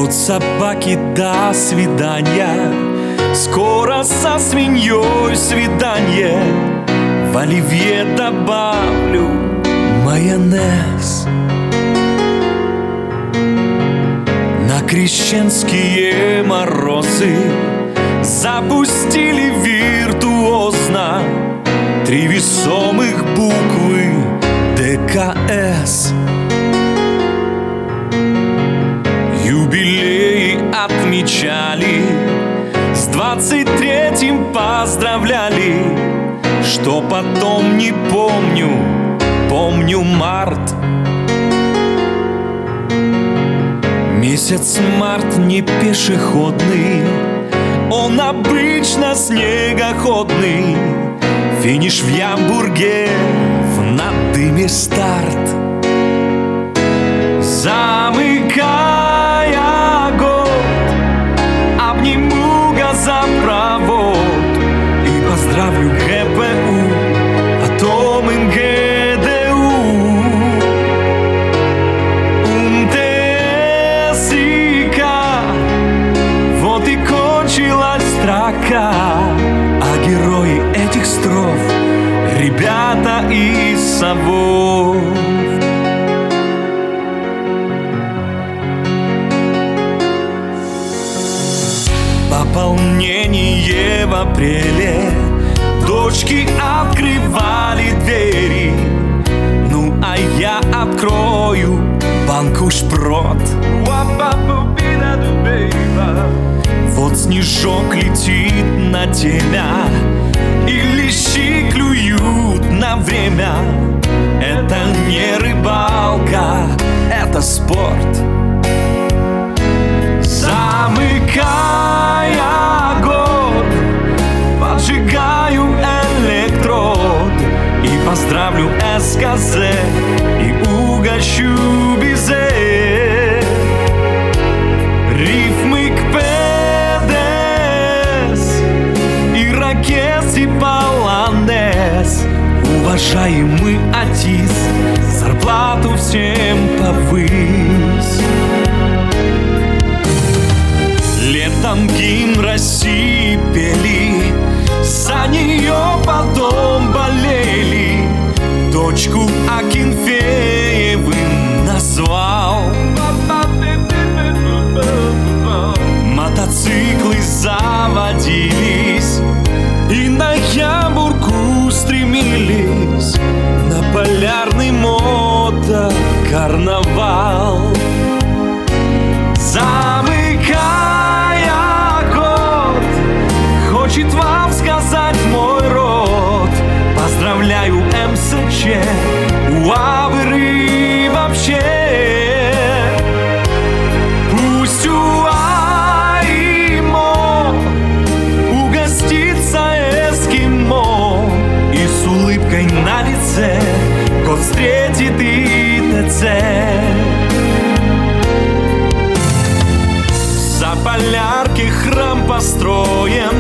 От собаки до свидания, скоро со свиньей свидание. В оливье добавлю майонез. На крещенские морозы запустили виртуозно 3 весомых буквы ДКС. Юбилеи отмечали, с 23-м поздравляли. Что потом, не помню, помню март. Месяц март не пешеходный, он обычно снегоходный. Финиш в Ямбурге, в надыме старт. Замыкая год, обниму газопровод и поздравлю ГПУ, потом МГДУ. УМТС-ка, вот и кончилась строка. А герои этих строф — ребята из Совов. Пополнение в апреле, дочки открывали двери. Ну а я открою банку шпрот. Вот снежок летит на тебя, и лещи клюют на время. Это не рыбалка, это спорт. Замыкая год, поджигаю электрод и поздравлю СКЗ и угощу безе. Рифмы к ПДС и ракеты полонез. Уважаемый артист, зарплату всем повысь. Летом гимн России пели, за нее потом болели. Дочку Акинфеевым назвал. Мотоциклы заводились и на Ямбург устремились, на полярный мотокарнавал. Замыкая год, хочет вам сказать мой род. Поздравляю МСЧ, уавры вообще. Пусть уаймо угостится эскимо, и с улыбкой на лице год встретит ИТЦ. В Заполярке храм построен,